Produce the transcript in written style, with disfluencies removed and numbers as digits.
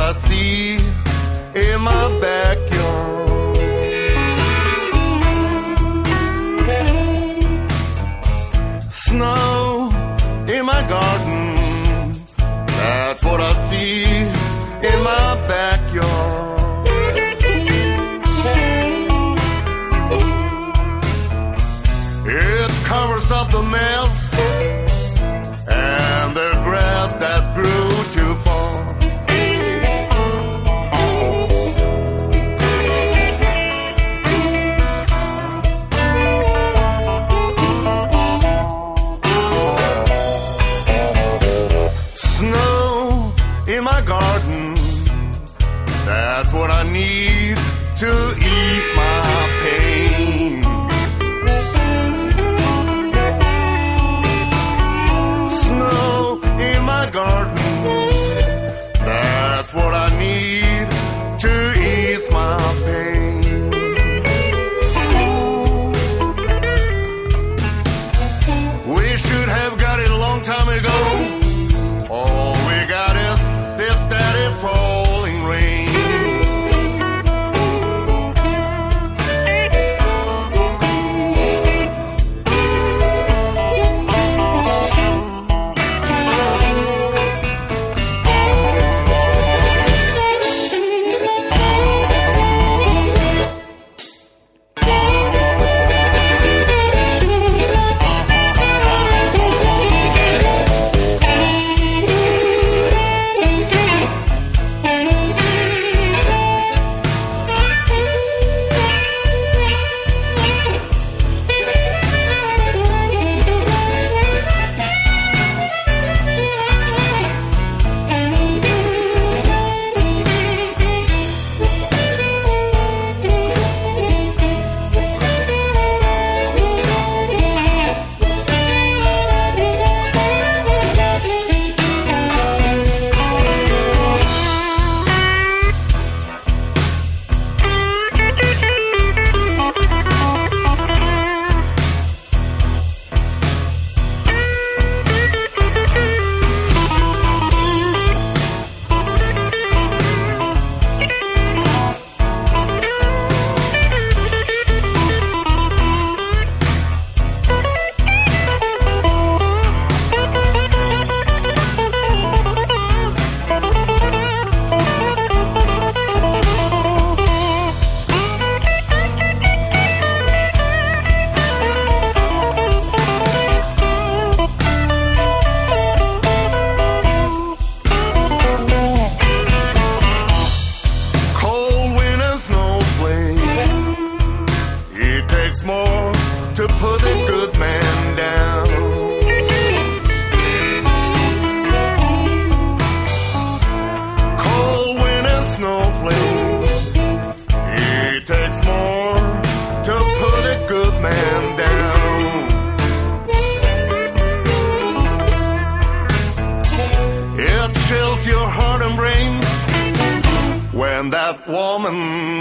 I see in my backyard. Snow in my garden, that's what I see in my backyard. It covers up the mess and the grass that grew too far. Snow in my garden, that's what I need to ease my pain. Snow in my garden, that's what I need to ease my pain. We should have got it a long time ago. All we got is this steady falling rain. More to put a good man down. Cold wind and snowflakes, it takes more to put a good man down. It chills your heart and brains when that woman